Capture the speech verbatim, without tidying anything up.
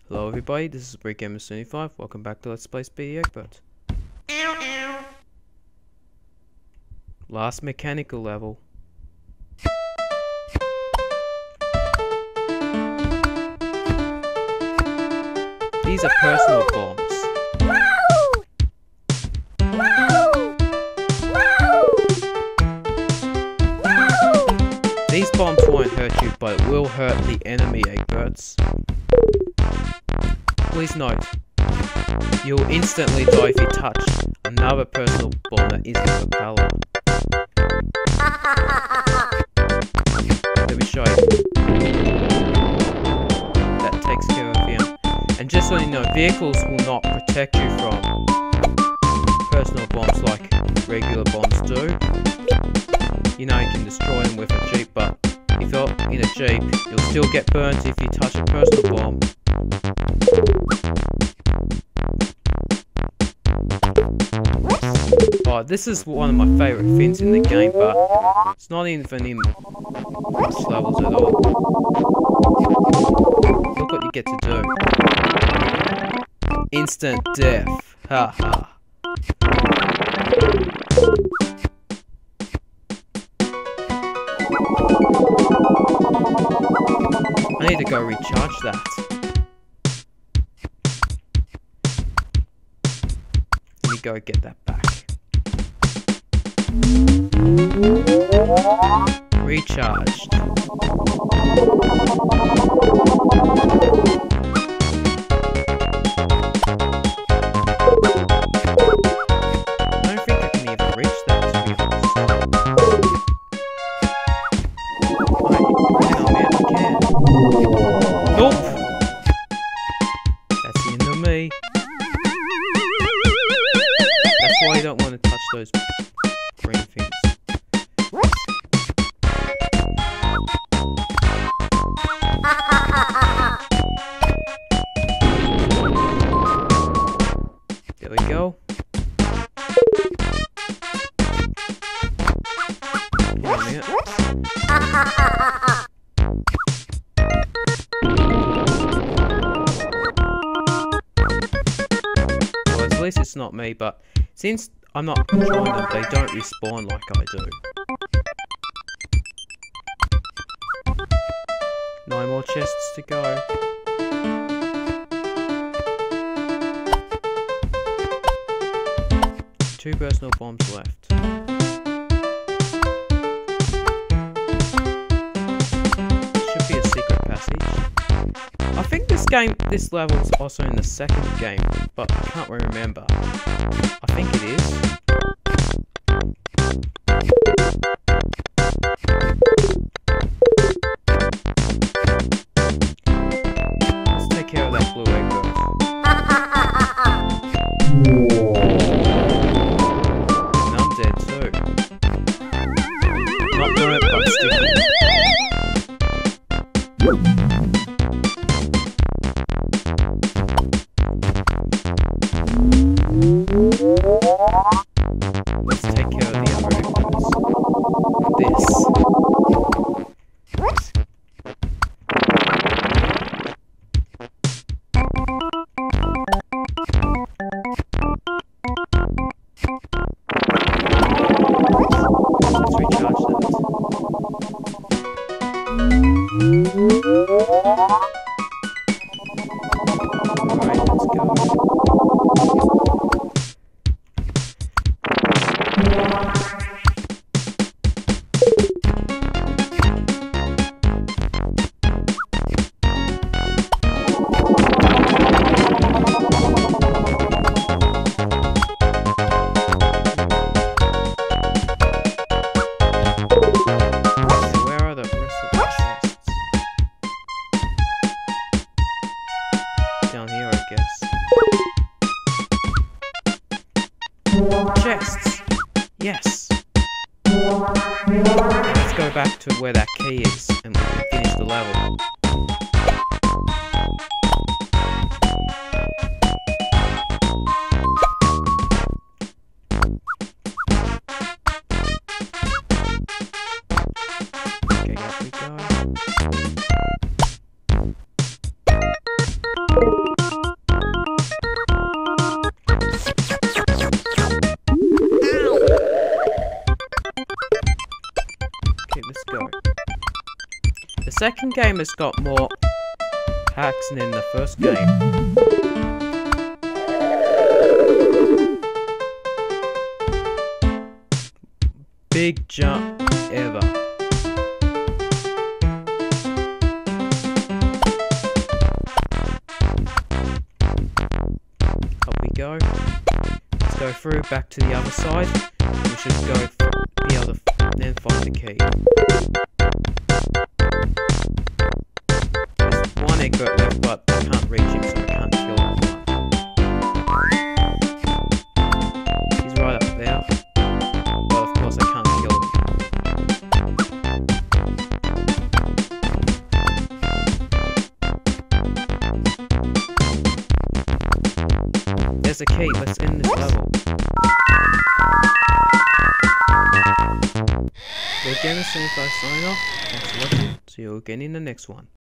Hello everybody, this is Break Gamer seventy-five. Welcome back to Let's Play Speedy Eggbert. Last mechanical level. These are personal bombs. These bombs won't hurt you, but it will hurt the enemy Eggberts. Please note, you'll instantly die if you touch another personal bomb that isn't a propeller. Let me show you. That takes care of him. And just so you know, vehicles will not protect you from personal bombs like regular bombs do. You know, you can destroy them with a jeep, but if you're in a jeep, you'll still get burnt if you touch a personal bomb. Oh, this is one of my favourite things in the game, but it's not even in most levels at all. Look what you get to do. Instant death. Ha ha. I need to go recharge that. Let me go get that back. Recharged. I don't think I can even reach that, to be honest. Oh man, I can. Nope! That's the end of me. That's why you don't want to touch those green things. There we go. Give me a minute. Well, at least it's not me, but since I'm not controlling them, they don't respawn like I do. Nine more chests to go. Two personal bombs left. Should be a secret passage. I think this game, this level is also in the second game, but I can't remember. I think it is. Let's take care of that blue Eggbert. And I'm dead too. Not doing it, but sticky. Let's take care of the other Eggbers. This. Let's recharge that. Alright, let's go. Down here, I guess. Chests! Yes! Let's go back to where that key is, and we can finish the level. Okay, up we go. second game has got more hacks than in the first game. Big jump ever. Up we go. Let's go through back to the other side. We should go the other, then find the key. There's one Eggbert left, but I can't reach him, so I can't kill him. He's right up there. But of course I can't kill him. There's a key, let's end this level. We're again as soon as I sign off. Thanks for watching. See you again in the next one.